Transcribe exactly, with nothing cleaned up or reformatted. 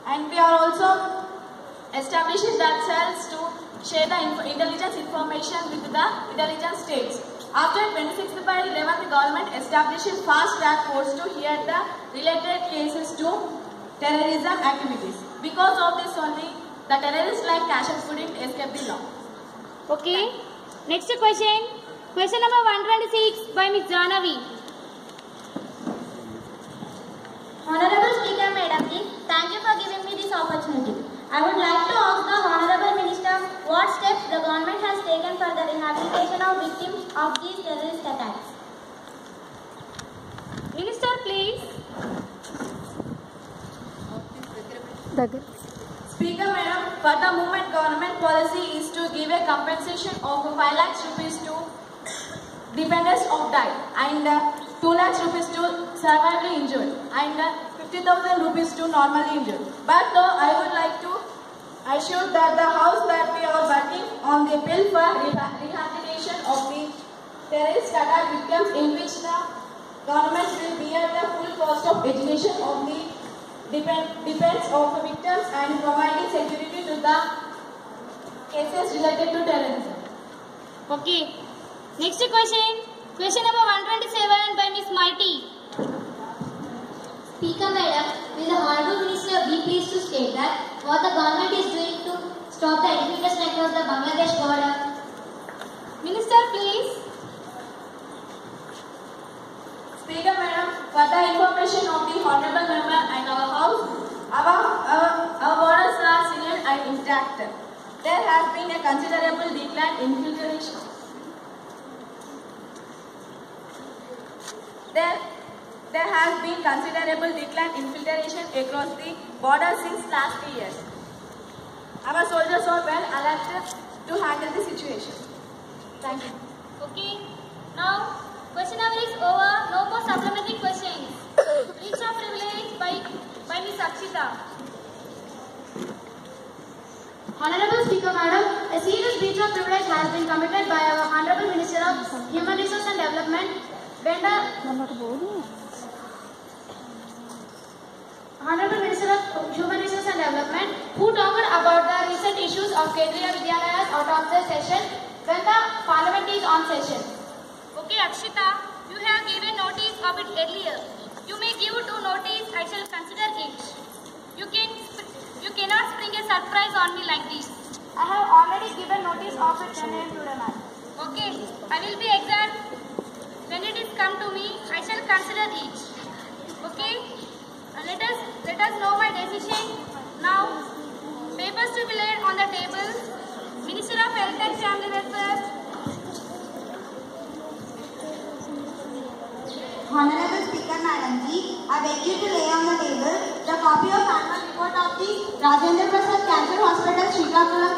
And we are also establishing themselves to share the inf intelligence information with the intelligence states. After twenty-sixth by eleventh, the government establishes fast track courts to hear the related cases to terrorism activities. Because of this only, the terrorists like Kashmir couldn't escape the law. Okay. Next question. Question number one twenty-six by Miz Janavi. Honorable Speaker Madam Ji, thank you for giving me this opportunity. I would like to ask the Honorable Minister what steps the government has taken for the rehabilitation of victims of these terrorist attacks. Minister, please. Speaker Madam, for the moment government policy is to give a compensation of five lakhs rupees to dependents of died and uh, two lakhs rupees to severely injured and uh, fifty thousand rupees to normally injured. But though I would like to assure that the house that we are working on the bill for rehabilitation of the terrorist attack victims in which the government will bear the full cost of education of the depend, depends of the victims and providing security to the cases related to terrorism. Okay. Next question. Question number one twenty-seven by Miss Mighty. Speaker Madam, will the Honorable Minister be pleased to state that what the government is doing to stop the extremists across the Bangladesh border? Minister, please. Speaker Madam, for the information of the Honorable Member and our House, our, our, our borders are serene and intact. There has been a considerable decline in infiltration. There, there has been considerable decline in infiltration across the border since last three years. Our soldiers are well alerted to handle the situation. Thank you. Okay. Now, question hour is over. No more supplementary questions. Reach of privilege by, by Miss Akshita. Honorable Speaker Madam, a serious breach of privilege has been committed by our Honorable Minister of Human Resources and Development, Vendor. Honorable Minister of Human Resources and Development, who talked about the recent issues of Kendriya Vidyalayas out of the session when the Parliament is on session. Okay, Akshita, you have given notice of it earlier. You may give two notice. I shall consider it. You can, you cannot spring a surprise on me like this. I have already given notice of it ten a m today, ma'am. Okay, I will be exact. When it is come to me, I shall consider it. Okay? Uh, let us let us know my decision. Now, papers to be laid on the table. Minister of Health and Family Welfare. Honorable Speaker Madam Ji, I beg you to lay on the table the copy of annual report of the Rajendra Prasad Cancer Hospital, Srikakulam